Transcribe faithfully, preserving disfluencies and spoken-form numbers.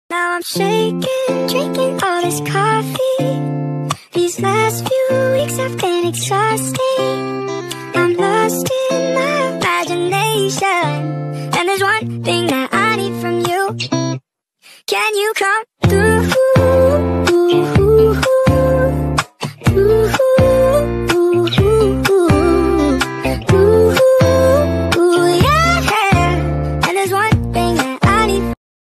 Now I'm shaking, drinking all this coffee. These last few weeks have been exhausting. I'm lost in my imagination, and there's one thing that I need from you. Can you come through?